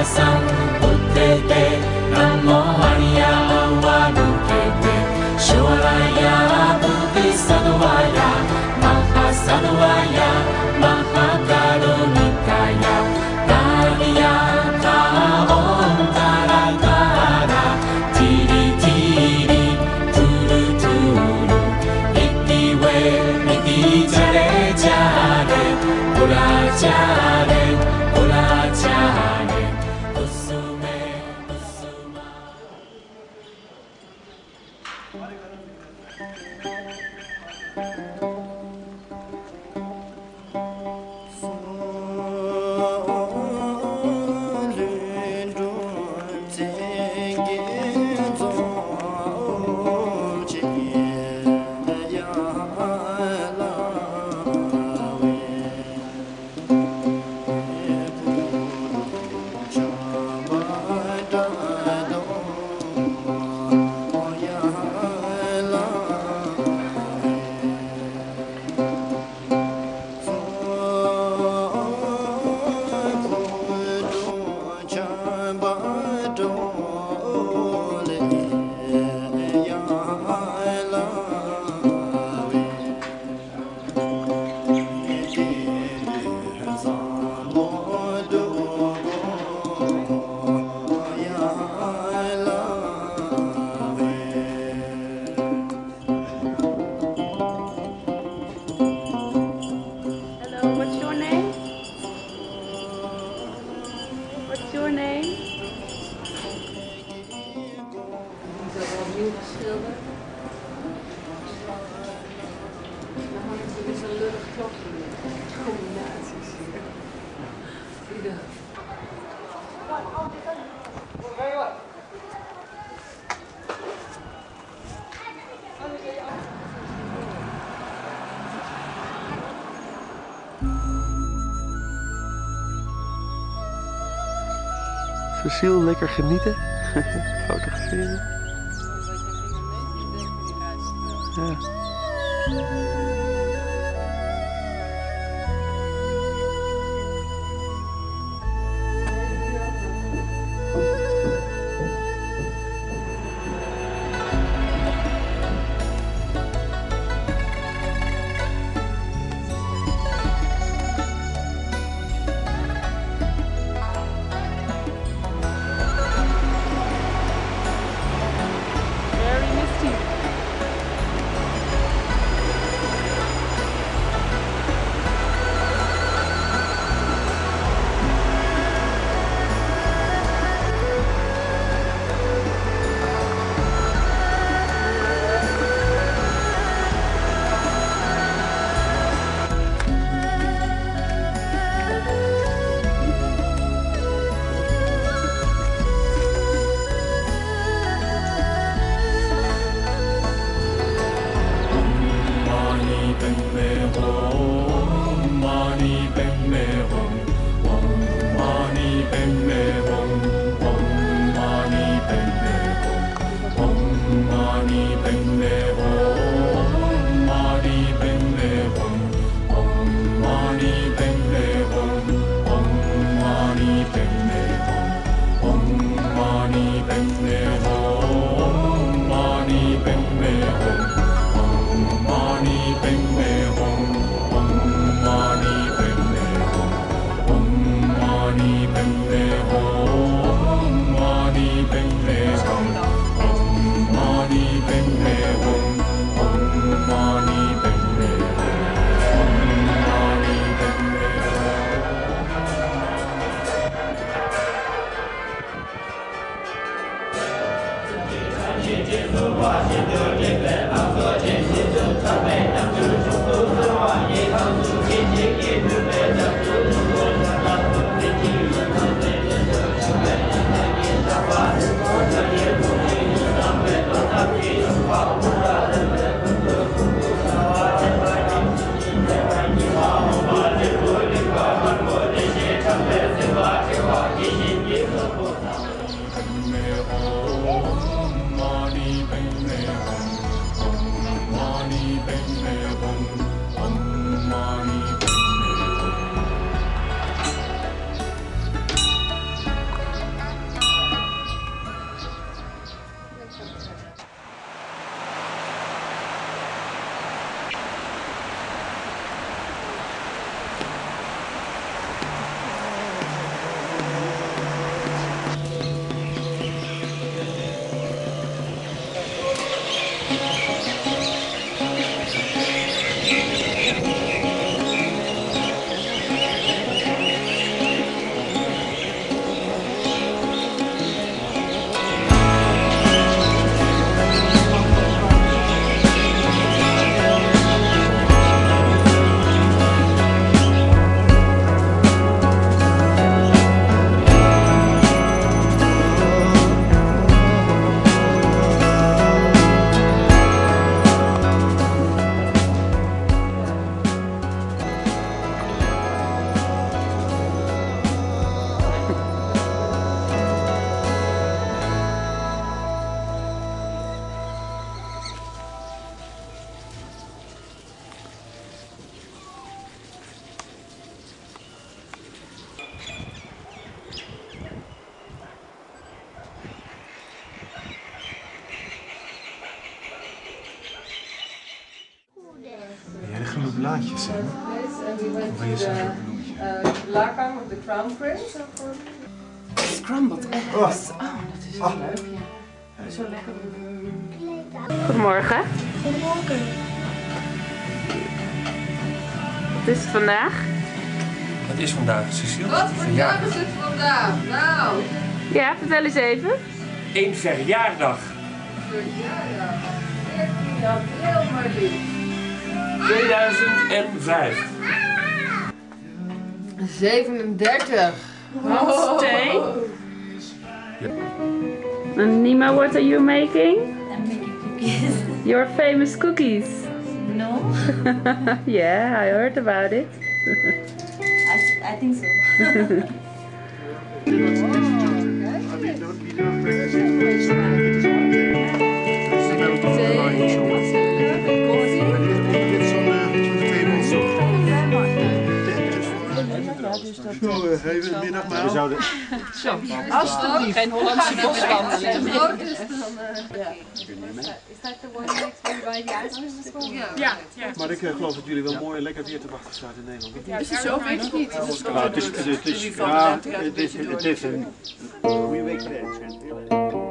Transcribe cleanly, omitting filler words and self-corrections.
san uttete Namo Hariya Awadukete Shivalaya Bodhisattvaya Mahasattvaya Mahakarunikaya Dhyayata Om Taratara Tiri Tiri Turu Turu Iti We Iti Jare Jare Pura Jare Pura Jare Usume Usuma Cecile, lekker genieten. Fotograferen. Ja. blaadjes zijn. Hoe wil je ze noemen? Lakang of the Crown Prince. Scrambled eggs. Oh, dat is wel leuk, ja. Dat is wel lekker. Goedemorgen. Goedemorgen. Wat is het vandaag? Wat is vandaag, Cecile? Wat voor dag is het vandaag? Nou. Ja, vertel eens even. Eén verjaardag. Verjaardag. 14 april, maar lief. 2005. 37. Wat thee? And Nima, what are you making? I'm making cookies. Your famous cookies. No, Yeah, I heard about it. I think so. We zouden... Alsjeblieft. Geen Hollandse boswandeling. Is dat de one next to by the ice cream? Ja. Maar ik geloof dat jullie wel mooi en lekker weer te wachten staat in Nederland. Is het zo? Weet ik niet. Het is Het is een goede week geleden.